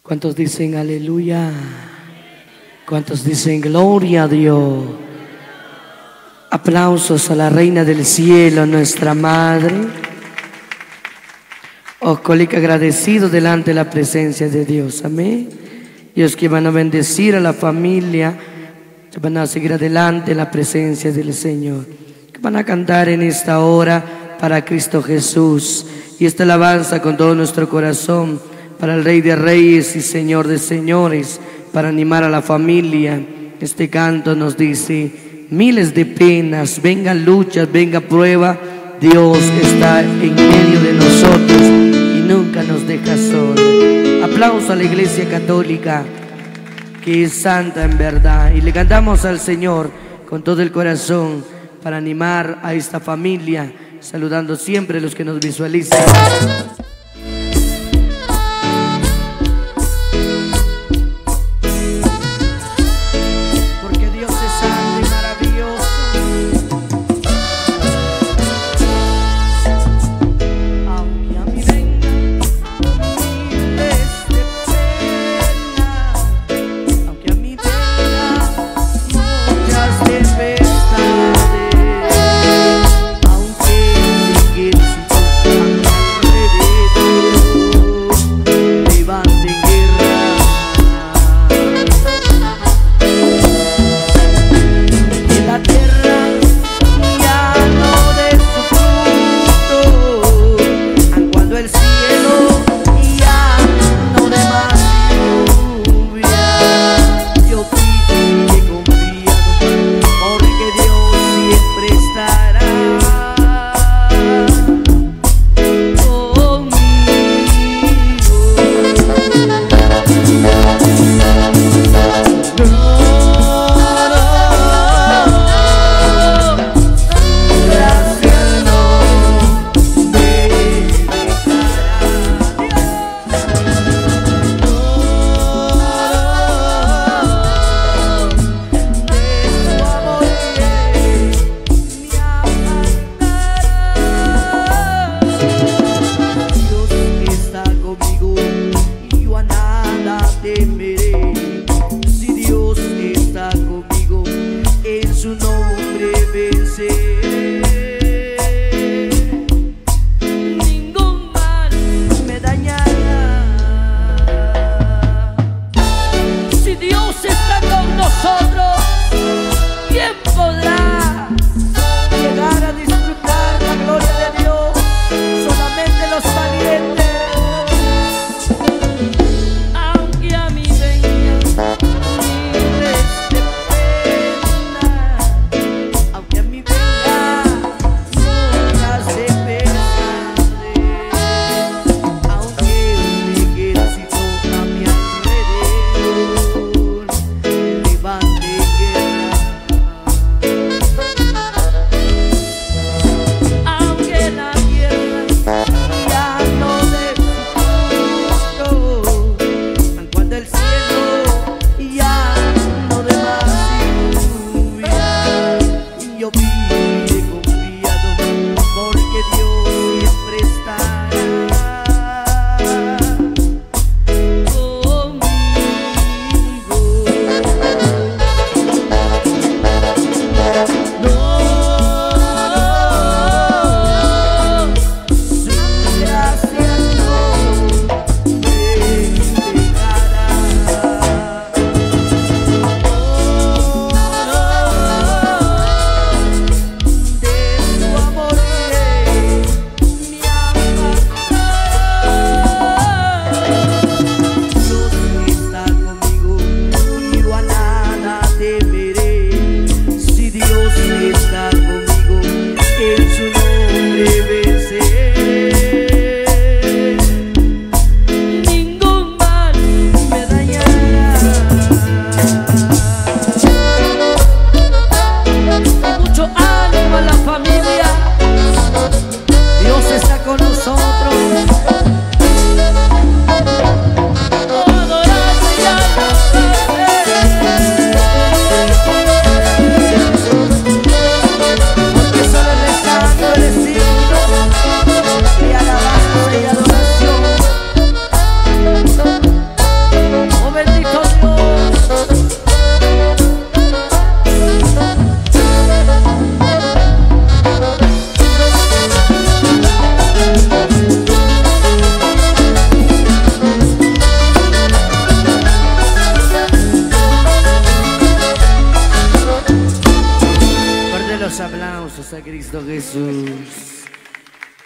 ¿Cuántos dicen aleluya? ¿Cuántos dicen gloria a Dios? Aplausos a la Reina del Cielo, nuestra Madre. Os coloco agradecido delante de la presencia de Dios. Amén. Y los que van a bendecir a la familia, se van a seguir adelante en la presencia del Señor. Que van a cantar en esta hora para Cristo Jesús. Y esta alabanza con todo nuestro corazón para el Rey de Reyes y Señor de Señores, para animar a la familia. Este canto nos dice: miles de penas, vengan luchas, venga prueba, Dios está en medio de nosotros y nunca nos deja solos. Aplauso a la Iglesia Católica, que es santa en verdad, y le cantamos al Señor con todo el corazón para animar a esta familia, saludando siempre a los que nos visualizan. Aunque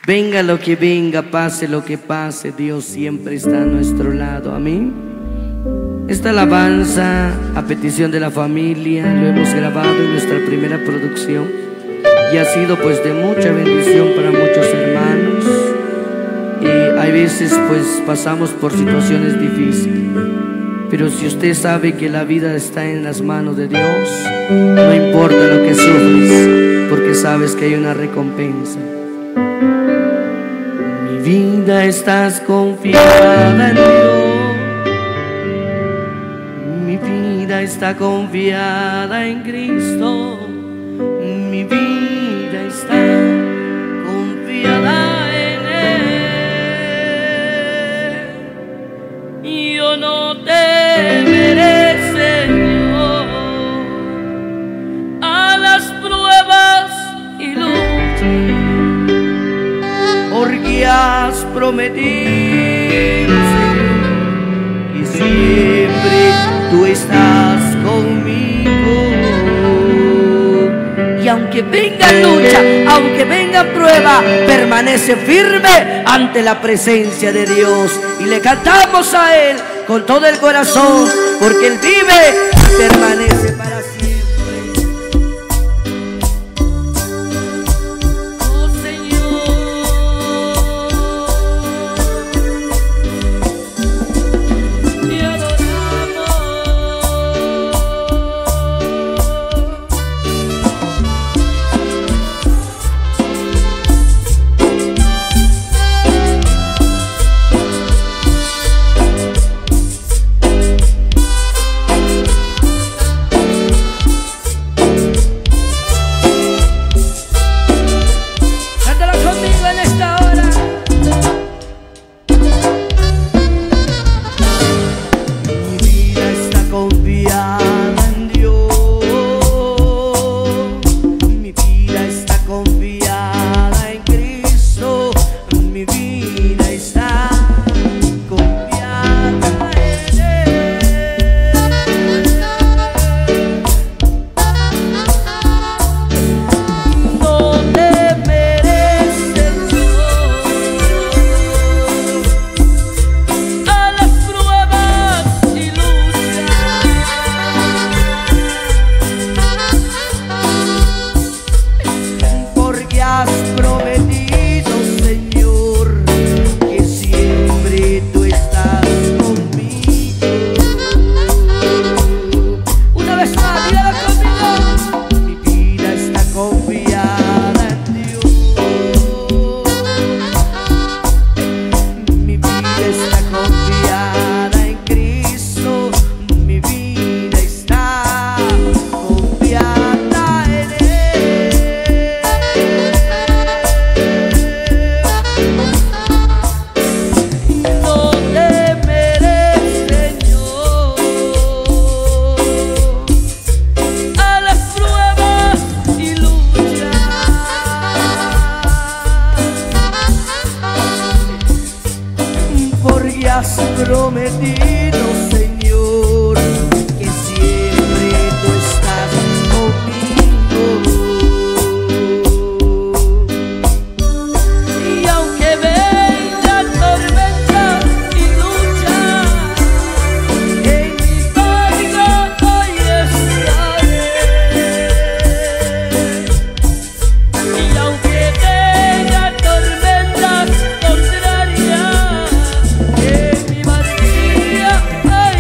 Venga lo que venga, pase lo que pase, Dios siempre está a nuestro lado. Amén. Esta alabanza a petición de la familia lo hemos grabado en nuestra primera producción y ha sido pues de mucha bendición para muchos hermanos. Y hay veces pues pasamos por situaciones difíciles, pero si usted sabe que la vida está en las manos de Dios, no importa lo que sufres, porque sabes que hay una recompensa. Mi vida estás confiada en Dios, mi vida está confiada en Cristo, mi vida está confiada en Él. Yo no temeré, Señor, a las pruebas y luchas, porque has prometido, Señor, y siempre tú estás conmigo. Y aunque venga lucha, aunque venga prueba, permanece firme ante la presencia de Dios. Y le cantamos a Él con todo el corazón, porque Él vive y permanece para siempre. Prometido, Señor, que siempre tú estás conmigo. Y aunque vengan tormentas y luchas, en mi barca hoy estaré. Y aunque vengan tormentas contrarias, en mi barquilla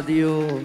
Dios.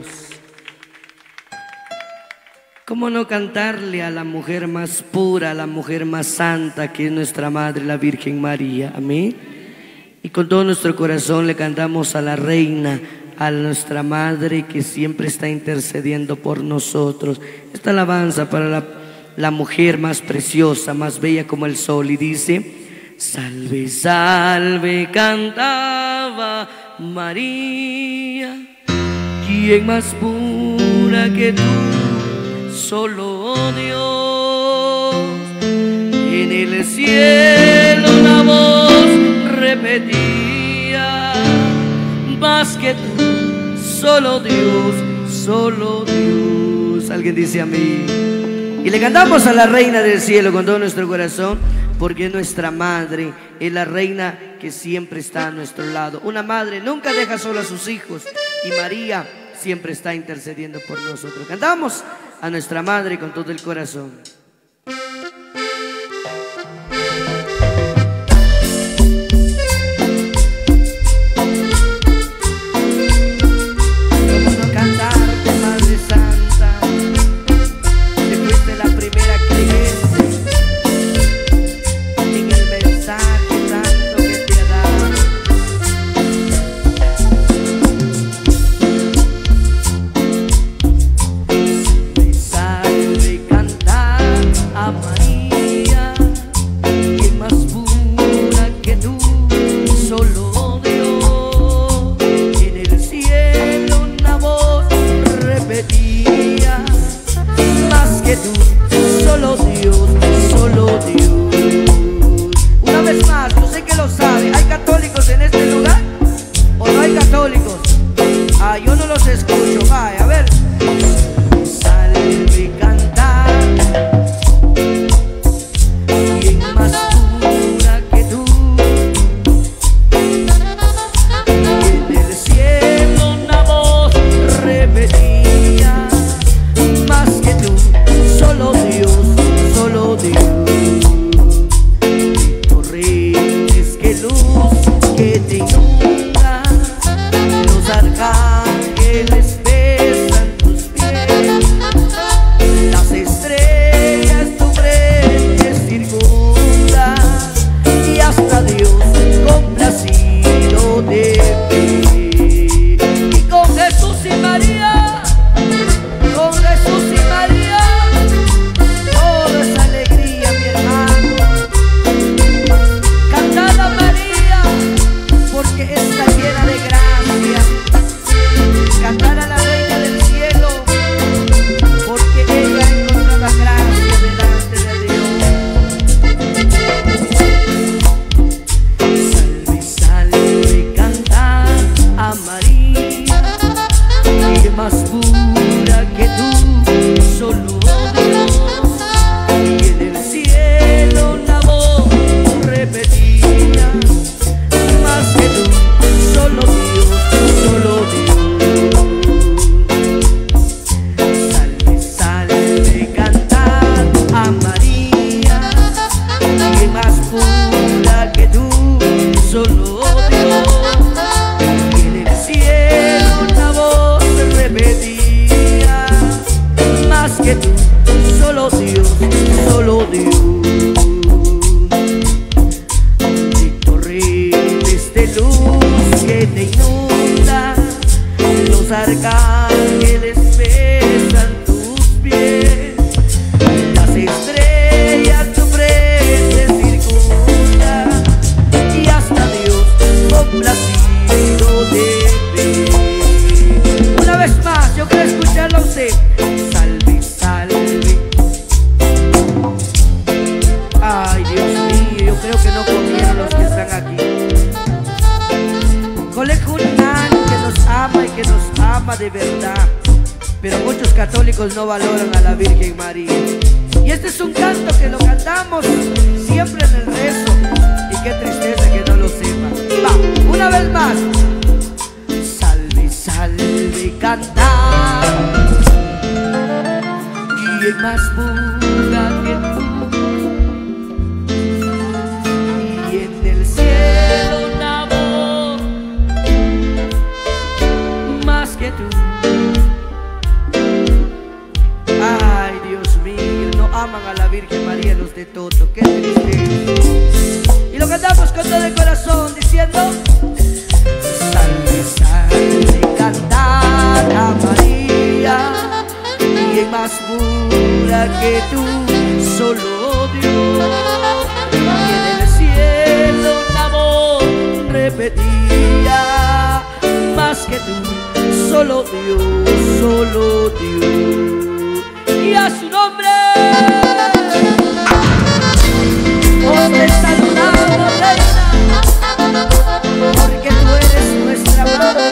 ¿Cómo no cantarle a la mujer más pura, a la mujer más santa que es nuestra Madre, la Virgen María? Amén. Y con todo nuestro corazón le cantamos a la Reina, a nuestra Madre que siempre está intercediendo por nosotros. Esta alabanza para la mujer más preciosa, más bella como el sol. Y dice: salve, salve, cantaba María, ¿quién más pura que tú? Solo Dios. En el cielo una voz repetía: más que tú, solo Dios, solo Dios. Alguien dice amén. Y le cantamos a la Reina del cielo con todo nuestro corazón, porque es nuestra Madre, es la Reina que siempre está a nuestro lado. Una madre nunca deja sola a sus hijos, y María siempre está intercediendo por nosotros. Cantamos a nuestra Madre con todo el corazón. Yo no los escucho, vaya, a ver. Salve, cantar, ¿quién más pura que tú? Y en el cielo una voz repetía: más que tú, solo Dios, solo Dios. Torrentes que luz que te inunda, los arcángeles besan tus pies, las estrellas tu frente circundan, y hasta Dios complacido de ti. Y con Jesús y María, con Jesús y María, todo es alegría, mi hermano. Cantad a María, porque está llena de gracia. Cantar a la Reina del cielo, porque ella encontraba gracia delante de Dios. Salve, salve, cantar a María, que más pura que tú, solo Dios. Y en el cielo una voz repetía: más que tú, solo Dios, solo Dios. Solo Dios. Y en el cielo una voz repetía: más que tú, solo Dios, solo Dios. De torrentes de luz que te inundan, los arcángeles besan tus pies, las estrellas tu frente circundan, y hasta Dios complacido de ti. Una vez más, yo quiero escucharlo a usted. Salve, salve. Ay, Dios mío, yo creo que no comieron los que están aquí. Colejunan que nos ama y que nos ama de verdad, pero muchos católicos no valoran a la Virgen María. Y este es un canto que lo cantamos siempre en el rezo, y qué tristeza que no lo sepa. Va, una vez más. Salve, salve, cantar, ¿quién más pura que tú? Y en el cielo una voz: más que tú, de todo, qué tristeza. Y lo cantamos con todo el corazón diciendo: salve, salve, cantar a María, quien más pura que tú, solo Dios. Y en el cielo una voz repetía: más que tú, solo Dios, solo Dios. Y a su nombre os te saludamos, reina, porque tú eres nuestra madre.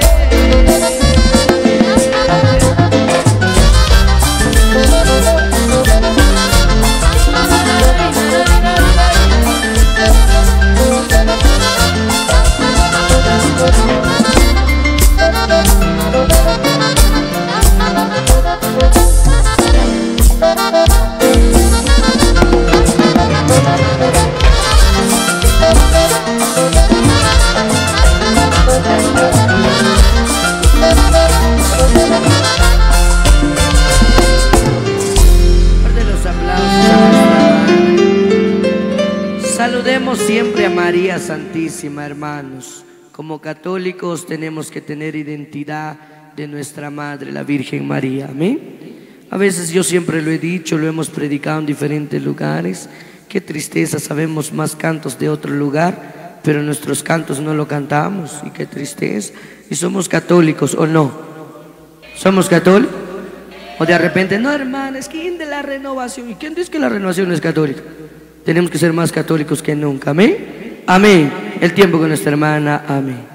Saludemos siempre a María Santísima, hermanos. Como católicos tenemos que tener identidad de nuestra Madre, la Virgen María. Amén. A veces yo siempre lo he dicho, lo hemos predicado en diferentes lugares. Qué tristeza, sabemos más cantos de otro lugar, pero nuestros cantos no lo cantamos. Y qué tristeza. ¿Y somos católicos o no? ¿Somos católicos? O de repente, no, hermana, es que de la renovación. ¿Y quién dice que la renovación es católica? Tenemos que ser más católicos que nunca. Amén. Amén. El tiempo con nuestra hermana. Amén.